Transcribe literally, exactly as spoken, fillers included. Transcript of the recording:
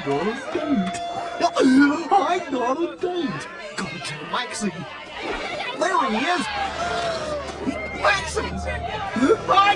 got a date. I got a date. Gotta tell Maxie. There he is. Maxie!